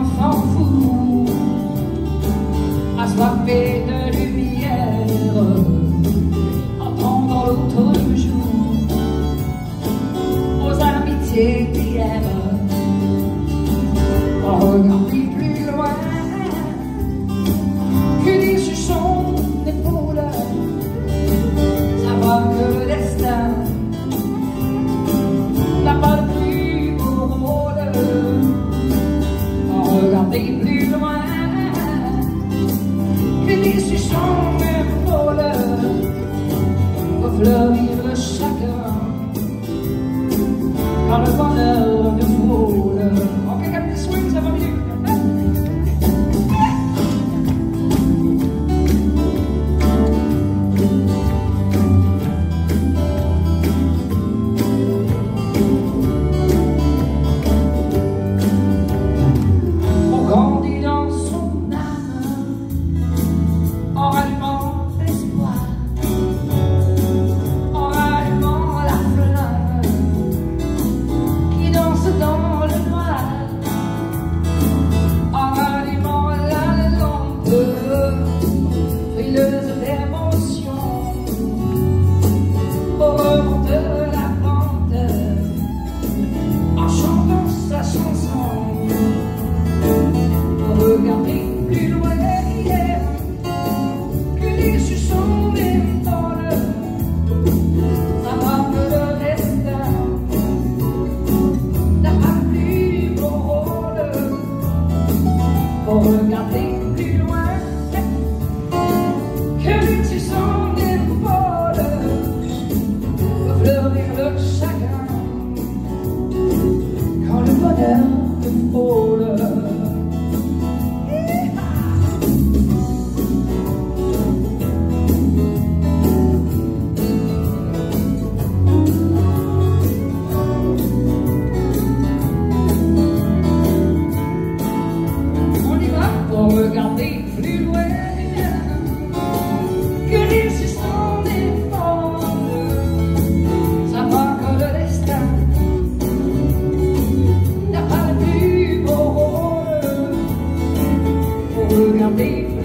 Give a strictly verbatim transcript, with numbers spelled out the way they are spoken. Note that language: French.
enfant fou, assoiffé de lumière, entendant l'autre jour aux amitiés d'hier. On regarde plus loin que des chuchons d'épaule, savoir que le destin n'a pas le plus beau rôle. Regardez plus loin que des chuchons d'épaule pour fleurir le chagrin quand le bonheur nous frôle. Ok, un petit swing, ça va mieux. Frileuse d'émotion, au rebond de la pente, en chantant sa chanson, regardez plus loin que les chuchons d'épaule, savoir que le destin n'a pas plus beau rôle. Pour regarder plus loin que les chuchons d'épaule, pour fleurir le chagrin quand le bonheur nous frôle. Regardez plus loin que les chuchons d'épaule, savoir que le destin n'a pas le plus beau rôle. Pour regarder